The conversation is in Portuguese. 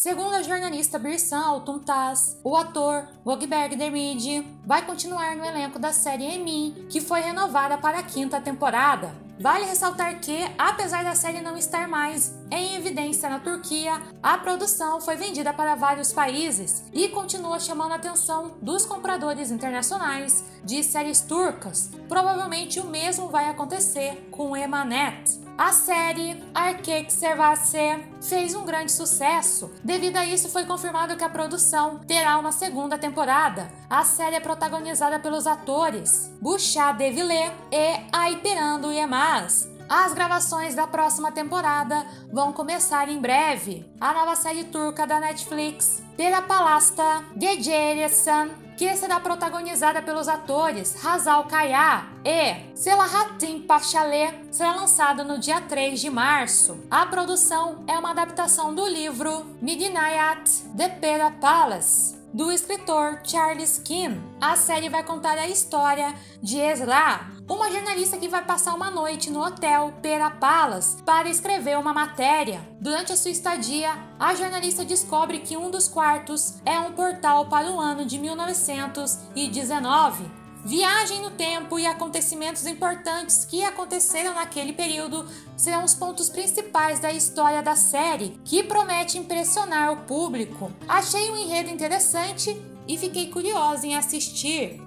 Segundo a jornalista Birsan Altuntas, o ator Wogberg Dermidi vai continuar no elenco da série Emin, que foi renovada para a 5ª temporada. Vale ressaltar que, apesar da série não estar mais em evidência na Turquia, a produção foi vendida para vários países e continua chamando a atenção dos compradores internacionais de séries turcas. Provavelmente o mesmo vai acontecer com Emanet. A série Erkek Sevası fez um grande sucesso. Devido a isso, foi confirmado que a produção terá uma 2ª temporada. A série é protagonizada pelos atores Bushra Devile e Ayperandu Yılmaz. As gravações da próxima temporada vão começar em breve. A nova série turca da Netflix, Pera Palasta Gecelisan, que será protagonizada pelos atores Hazal Kaya e Selahattin Paşalı, será lançada no dia 3 de março. A produção é uma adaptação do livro Midnight de Pera Palace, do escritor Charles Keane. A série vai contar a história de Esra, uma jornalista que vai passar uma noite no hotel Pera Palace para escrever uma matéria. Durante a sua estadia, a jornalista descobre que um dos quartos é um portal para o ano de 1919. Viagem no tempo e acontecimentos importantes que aconteceram naquele período serão os pontos principais da história da série, que promete impressionar o público. Achei um enredo interessante e fiquei curiosa em assistir.